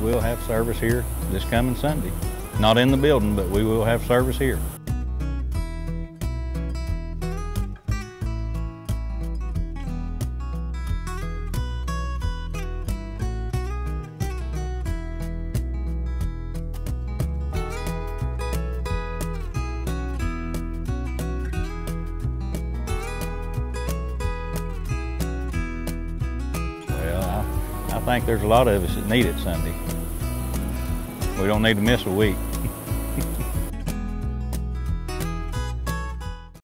will have service here this coming Sunday. Not in the building, but we will have service here. I think there's a lot of us that need it Sunday. We don't need to miss a week.